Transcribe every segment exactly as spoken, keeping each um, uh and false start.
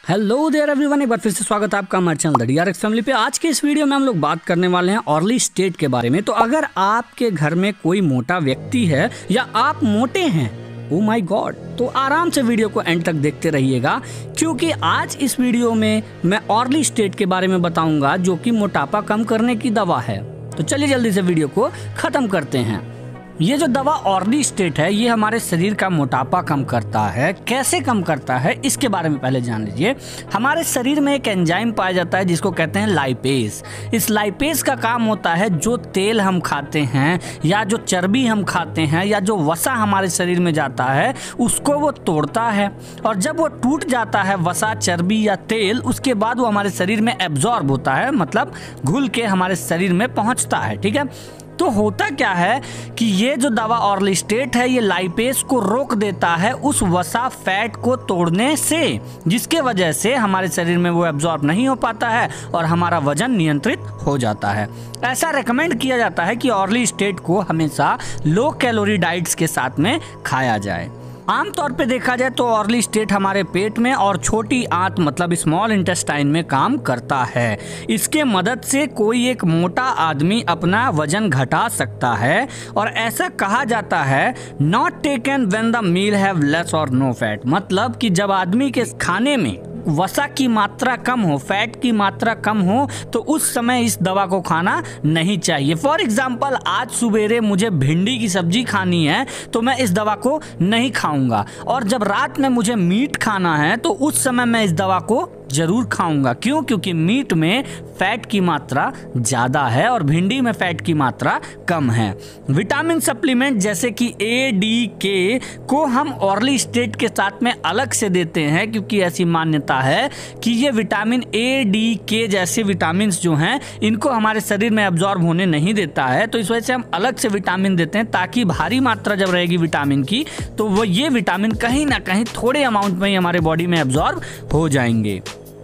Hello there everyone, एक बार फिर से स्वागत है आपका हमारे चैनल द डीआरएक्स फैमिली पे। आज के इस वीडियो में हम लोग बात करने वाले हैं अर्ली स्टेट के बारे में। तो अगर आपके घर में कोई मोटा व्यक्ति है या आप मोटे हैं, ओ माय गॉड, तो आराम से वीडियो को एंड तक देखते रहिएगा, क्योंकि आज इस वीडियो में मैं अर्ली स्टेट के बारे में बताऊंगा जो कि मोटापा कम करने की दवा है। तो चलिए जल्दी से वीडियो को खत्म करते हैं। ये जो दवा अर्ली स्टेट है ये हमारे शरीर का मोटापा कम करता है। कैसे कम करता है इसके बारे में पहले जान लीजिए। हमारे शरीर में एक एंजाइम पाया जाता है जिसको कहते हैं लाइपेज। इस लाइपेज का काम होता है जो तेल हम खाते हैं या जो चर्बी हम खाते हैं या जो वसा हमारे शरीर में जाता है उसको वो तोड़ता है, और जब वो टूट जाता है वसा, चर्बी या तेल, उसके बाद वो हमारे शरीर में एब्जॉर्ब होता है, मतलब घुल के हमारे शरीर में पहुंचता है। ठीक है, तो होता क्या है कि ये जो दवा अर्ली स्टेट है ये लाइपेज को रोक देता है उस वसा फैट को तोड़ने से, जिसके वजह से हमारे शरीर में वो एब्जॉर्ब नहीं हो पाता है और हमारा वजन नियंत्रित हो जाता है। ऐसा रेकमेंड किया जाता है कि अर्ली स्टेट को हमेशा लो कैलोरी डाइट्स के साथ में खाया जाए। आमतौर पे देखा जाए तो अर्ली स्टेट हमारे पेट में और छोटी आंत मतलब स्मॉल इंटेस्टाइन में काम करता है। इसके मदद से कोई एक मोटा आदमी अपना वजन घटा सकता है, और ऐसा कहा जाता है not taken when the meal have less और नो फैट, मतलब कि जब आदमी के खाने में वसा की मात्रा कम हो, फैट की मात्रा कम हो, तो उस समय इस दवा को खाना नहीं चाहिए। फॉर एग्जाम्पल, आज सुबेरे मुझे भिंडी की सब्जी खानी है तो मैं इस दवा को नहीं खाऊंगा, और जब रात में मुझे मीट खाना है तो उस समय मैं इस दवा को जरूर खाऊंगा। क्यों? क्योंकि मीट में फैट की मात्रा ज़्यादा है और भिंडी में फैट की मात्रा कम है। विटामिन सप्लीमेंट जैसे कि ए डी के को हम अर्ली स्टेट के साथ में अलग से देते हैं, क्योंकि ऐसी मान्यता है कि ये विटामिन ए डी के जैसे विटामिन जो हैं इनको हमारे शरीर में एब्जॉर्ब होने नहीं देता है। तो इस वजह से हम अलग से विटामिन देते हैं, ताकि भारी मात्रा जब रहेगी विटामिन की तो वो ये विटामिन कहीं ना कहीं थोड़े अमाउंट में ही हमारे बॉडी में एब्जॉर्ब हो जाएंगे।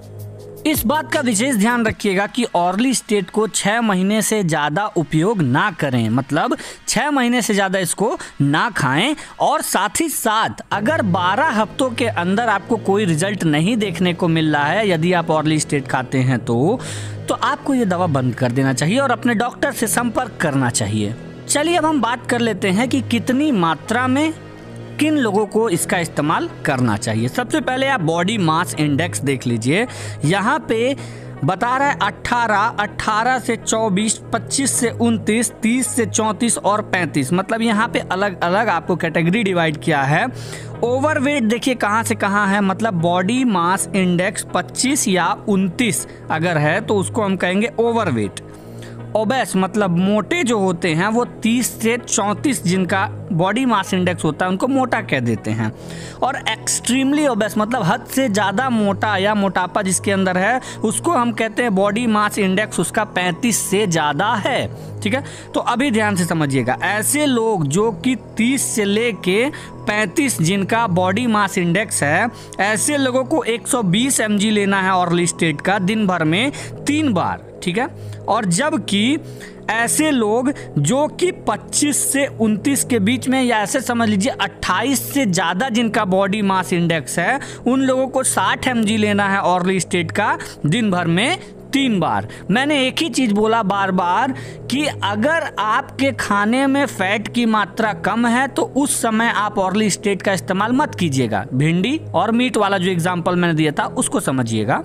इस बात का विशेष ध्यान रखिएगा कि अर्ली स्टेट को छः महीने से ज़्यादा उपयोग ना करें, मतलब छः महीने से ज़्यादा इसको ना खाएं। और साथ ही साथ अगर बारह हफ्तों के अंदर आपको कोई रिजल्ट नहीं देखने को मिल रहा है, यदि आप अर्ली स्टेट खाते हैं तो तो आपको ये दवा बंद कर देना चाहिए और अपने डॉक्टर से संपर्क करना चाहिए। चलिए अब हम बात कर लेते हैं कि कितनी मात्रा में किन लोगों को इसका इस्तेमाल करना चाहिए। सबसे पहले आप बॉडी मास इंडेक्स देख लीजिए। यहाँ पे बता रहा है अट्ठारह, अट्ठारह से चौबीस, पच्चीस से उनतीस, तीस से चौंतीस और पैंतीस, मतलब यहाँ पे अलग अलग आपको कैटेगरी डिवाइड किया है। ओवरवेट देखिए कहाँ से कहाँ है, मतलब बॉडी मास इंडेक्स पच्चीस या उनतीस अगर है तो उसको हम कहेंगे ओवरवेट। ओबेस मतलब मोटे जो होते हैं वो तीस से चौंतीस जिनका बॉडी मास इंडेक्स होता है उनको मोटा कह देते हैं। और एक्सट्रीमली ओबेस मतलब हद से ज़्यादा मोटा या मोटापा जिसके अंदर है उसको हम कहते हैं बॉडी मास इंडेक्स उसका पैंतीस से ज़्यादा है। ठीक है, तो अभी ध्यान से समझिएगा, ऐसे लोग जो कि तीस से लेके पैंतीस जिनका बॉडी मास इंडेक्स है, ऐसे लोगों को एक सौ बीस एम जी लेना है अर्ली स्टेट का दिन भर में तीन बार। ठीक है, और जबकि ऐसे लोग जो कि पच्चीस से उनतीस के बीच में, या ऐसे समझ लीजिए अट्ठाईस से ज़्यादा जिनका बॉडी मास इंडेक्स है, उन लोगों को साठ एम जी लेना है अर्ली स्टेट का दिन भर में तीन बार। मैंने एक ही चीज़ बोला बार बार कि अगर आपके खाने में फैट की मात्रा कम है तो उस समय आप अर्ली स्टेट का इस्तेमाल मत कीजिएगा। भिंडी और मीट वाला जो एग्जाम्पल मैंने दिया था उसको समझिएगा।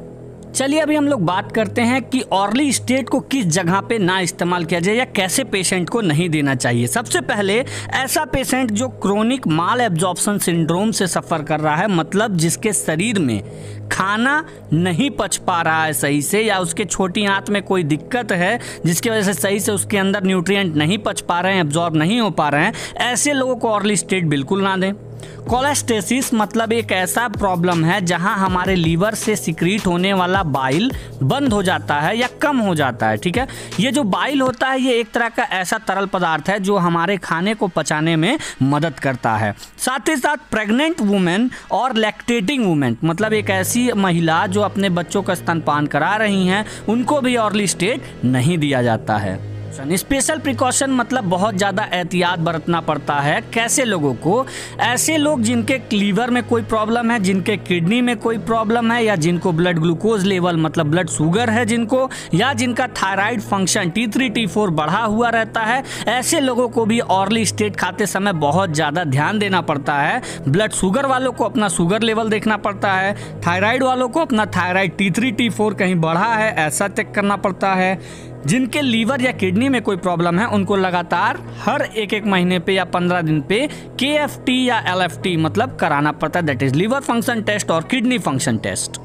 चलिए अभी हम लोग बात करते हैं कि अर्ली स्टेट को किस जगह पे ना इस्तेमाल किया जाए या कैसे पेशेंट को नहीं देना चाहिए। सबसे पहले ऐसा पेशेंट जो क्रोनिक माल एब्जॉर्प्शन सिंड्रोम से सफ़र कर रहा है, मतलब जिसके शरीर में खाना नहीं पच पा रहा है सही से, या उसके छोटी आंत में कोई दिक्कत है जिसकी वजह से सही से उसके अंदर न्यूट्रिएंट नहीं पच पा रहे हैं, एब्जॉर्ब नहीं हो पा रहे हैं, ऐसे लोगों को अर्ली स्टेट बिल्कुल ना दें। कोलेस्टेसिस मतलब एक ऐसा प्रॉब्लम है जहां हमारे लीवर से सिक्रीट होने वाला बाइल बंद हो जाता है या कम हो जाता है। ठीक है, ये जो बाइल होता है ये एक तरह का ऐसा तरल पदार्थ है जो हमारे खाने को पचाने में मदद करता है। साथ ही साथ प्रेग्नेंट वुमेन और लैक्टेटिंग वुमेन मतलब एक ऐसी महिला जो अपने बच्चों का स्तनपान करा रही हैं, उनको भी अर्ली स्टेट नहीं दिया जाता है। प्रिकॉशन। स्पेशल प्रिकॉशन मतलब बहुत ज़्यादा एहतियात बरतना पड़ता है। कैसे लोगों को? ऐसे लोग जिनके लीवर में कोई प्रॉब्लम है, जिनके किडनी में कोई प्रॉब्लम है, या जिनको ब्लड ग्लूकोज लेवल मतलब ब्लड शुगर है जिनको, या जिनका thyroid function T three T four बढ़ा हुआ रहता है, ऐसे लोगों को भी ऑर्ली स्टेट खाते समय बहुत ज़्यादा ध्यान देना पड़ता है। ब्लड शुगर वालों को अपना शुगर लेवल देखना पड़ता है, थायराइड वालों को अपना thyroid T three T four कहीं बढ़ा है ऐसा चेक करना पड़ता है। जिनके लीवर या किडनी में कोई प्रॉब्लम है उनको लगातार हर एक एक महीने पे या पंद्रह दिन पे के एफ टी या एल एफ टी मतलब कराना पड़ता है, that is liver function test और किडनी फंक्शन टेस्ट।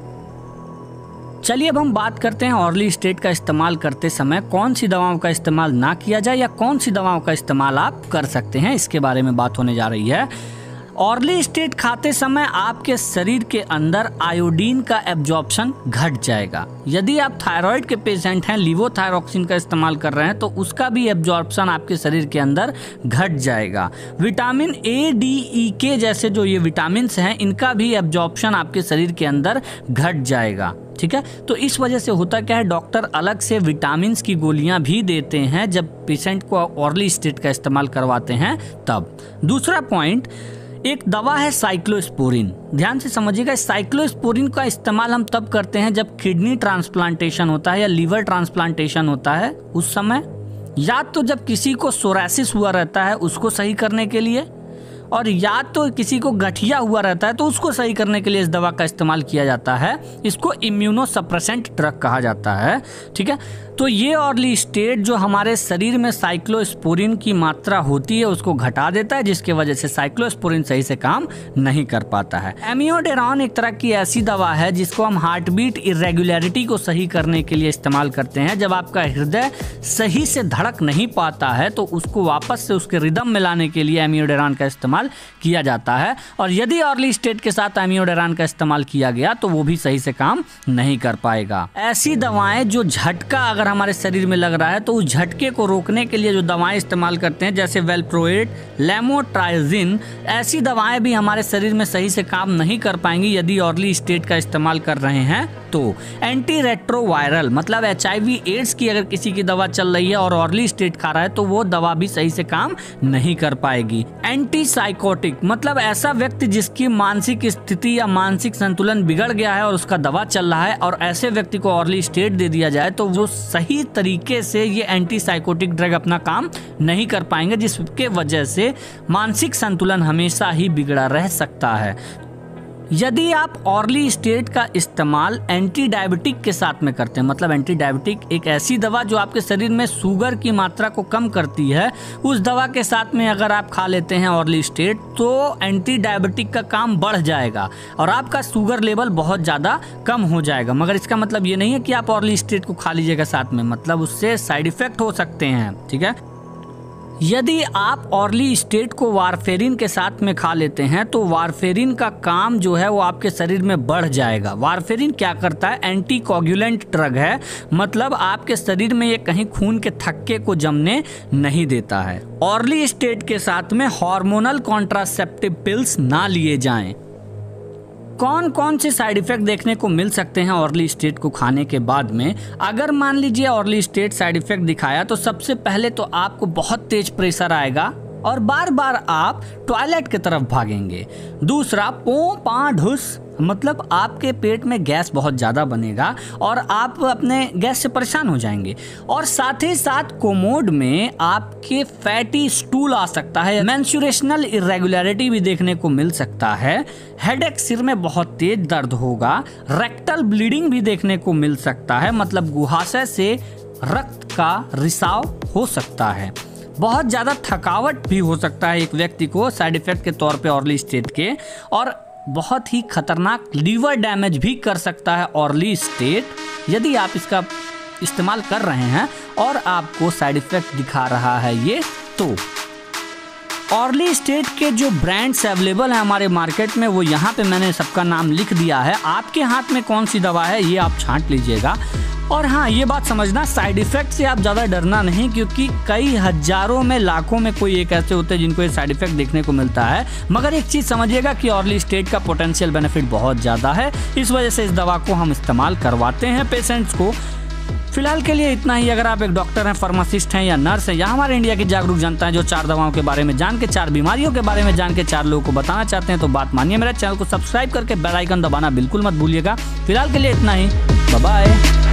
चलिए अब हम बात करते हैं ऑर्ली स्टेट का इस्तेमाल करते समय कौन सी दवाओं का इस्तेमाल ना किया जाए या कौन सी दवाओं का इस्तेमाल आप कर सकते हैं, इसके बारे में बात होने जा रही है। ऑर्ली स्टेट खाते समय आपके शरीर के अंदर आयोडीन का एब्जॉर्प्शन घट जाएगा। यदि आप थायराइड के पेशेंट हैं, लीवोथायरॉक्सिन का इस्तेमाल कर रहे हैं, तो उसका भी एब्जॉर्प्शन आपके शरीर के अंदर घट जाएगा। विटामिन ए, डी, ई के जैसे जो ये विटामिन हैं, इनका भी एब्जॉर्प्शन आपके शरीर के अंदर घट जाएगा। ठीक है, तो इस वजह से होता क्या है, डॉक्टर अलग से विटामिन की गोलियां भी देते हैं जब पेशेंट को ऑर्ली स्टेट का इस्तेमाल करवाते हैं तब। दूसरा पॉइंट, एक दवा है साइक्लोस्पोरिन। ध्यान से समझिएगा, साइक्लोस्पोरिन का इस्तेमाल हम तब करते हैं जब किडनी ट्रांसप्लांटेशन होता है या लीवर ट्रांसप्लांटेशन होता है उस समय, या तो जब किसी को सोरासिस हुआ रहता है उसको सही करने के लिए, और या तो किसी को गठिया हुआ रहता है तो उसको सही करने के लिए इस दवा का इस्तेमाल किया जाता है। इसको इम्यूनोसप्रेसेंट ड्रग कहा जाता है। ठीक है, तो ये ऑर्ली स्टेट जो हमारे शरीर में साइक्लोस्पोरिन की मात्रा होती है उसको घटा देता है, जिसके वजह से साइक्लोस्पोरिन सही से काम नहीं कर पाता है। एमियोडेरॉन एक तरह की ऐसी दवा है जिसको हम हार्ट बीट इरेगुलरिटी को सही करने के लिए इस्तेमाल करते हैं। जब आपका हृदय सही से धड़क नहीं पाता है तो उसको वापस से उसके रिदम में लाने के लिए एमियोडेरॉन का इस्तेमाल किया जाता है, और यदि ऑर्ली स्टेट के साथ एमियोडेरॉन का इस्तेमाल किया गया तो वो भी सही से काम नहीं कर पाएगा। ऐसी दवाएं जो झटका अगर हमारे शरीर में लग रहा है तो उस झटके को रोकने के लिए जो दवाएं इस्तेमाल करते हैं जैसे वेल्प्रोएट, लेमोट्राइजिन, ऐसी दवाएं भी हमारे शरीर में सही से काम नहीं कर पाएंगी यदि ऑर्ली स्टेट का इस्तेमाल कर रहे हैं तो। एंटी रेट्रोवायरल मतलब एच आई वी एड्स की अगर किसी की दवा चल रही है और ऑर्ली स्टेट खा रहा है तो वो दवा भी सही से काम नहीं कर पाएगी। एंटी साइकोटिक मतलब ऐसा व्यक्ति जिसकी मानसिक स्थिति या मानसिक संतुलन बिगड़ गया है और उसका दवा चल रहा है और ऐसे व्यक्ति को ऑर्ली स्टेट दे दिया जाए तो वो सही तरीके से ये एंटी साइकोटिक ड्रग अपना काम नहीं कर पाएंगे, जिसके वजह से मानसिक संतुलन हमेशा ही बिगड़ा रह सकता है। यदि आप ऑर्ली स्टेट का इस्तेमाल एंटी डायबिटिक के साथ में करते हैं, मतलब एंटी डायबिटिक एक ऐसी दवा जो आपके शरीर में शुगर की मात्रा को कम करती है, उस दवा के साथ में अगर आप खा लेते हैं ऑर्ली स्टेट तो एंटी डायबिटिक का काम बढ़ जाएगा और आपका शुगर लेवल बहुत ज़्यादा कम हो जाएगा। मगर इसका मतलब ये नहीं है कि आप ऑर्ली स्टेट को खा लीजिएगा साथ में, मतलब उससे साइड इफेक्ट हो सकते हैं। ठीक है, यदि आप ऑर्ली स्टेट को वारफेरिन के साथ में खा लेते हैं तो वारफेरिन का काम जो है वो आपके शरीर में बढ़ जाएगा। वारफेरिन क्या करता है, एंटी कोगुलेंट ड्रग है, मतलब आपके शरीर में ये कहीं खून के थक्के को जमने नहीं देता है। ऑर्ली स्टेट के साथ में हार्मोनल कॉन्ट्रासेप्टिव पिल्स ना लिए जाएं। कौन कौन से साइड इफेक्ट देखने को मिल सकते हैं ऑर्ली स्टेट को खाने के बाद में? अगर मान लीजिए ऑर्ली स्टेट साइड इफेक्ट दिखाया तो सबसे पहले तो आपको बहुत तेज प्रेशर आएगा और बार बार आप टॉयलेट की तरफ भागेंगे। दूसरा, पो पा ढुस मतलब आपके पेट में गैस बहुत ज़्यादा बनेगा और आप अपने गैस से परेशान हो जाएंगे, और साथ ही साथ कोमोड में आपके फैटी स्टूल आ सकता है। मेंस्ट्रुएशनल इरेगुलरिटी भी देखने को मिल सकता है। हेडेक, सिर में बहुत तेज दर्द होगा। रेक्टल ब्लीडिंग भी देखने को मिल सकता है, मतलब गुहाशय से रक्त का रिसाव हो सकता है। बहुत ज़्यादा थकावट भी हो सकता है एक व्यक्ति को साइड इफेक्ट के तौर पे ऑर्ली स्टेट के, और बहुत ही खतरनाक लीवर डैमेज भी कर सकता है ऑर्ली स्टेट यदि आप इसका इस्तेमाल कर रहे हैं और आपको साइड इफेक्ट दिखा रहा है ये। तो ऑर्ली स्टेट के जो ब्रांड्स अवेलेबल हैं हमारे मार्केट में वो यहाँ पे मैंने सबका नाम लिख दिया है। आपके हाथ में कौन सी दवा है ये आप छांट लीजिएगा। और हाँ, ये बात समझना, साइड इफेक्ट से आप ज़्यादा डरना नहीं, क्योंकि कई हजारों में लाखों में कोई एक ऐसे होते हैं जिनको ये साइड इफेक्ट देखने को मिलता है। मगर एक चीज़ समझिएगा कि ऑर्ली स्टेट का पोटेंशियल बेनिफिट बहुत ज़्यादा है, इस वजह से इस दवा को हम इस्तेमाल करवाते हैं पेशेंट्स को। फिलहाल के लिए इतना ही। अगर आप एक डॉक्टर हैं, फार्मासिस्ट हैं या नर्स हैं या हमारे इंडिया की जागरूक जनता है जो चार दवाओं के बारे में जान के, चार बीमारियों के बारे में जान के चार लोगों को बताना चाहते हैं तो बात मानिए, मेरे चैनल को सब्सक्राइब करके बेल आइकन दबाना बिल्कुल मत भूलिएगा। फिलहाल के लिए इतना ही, बाय बाय।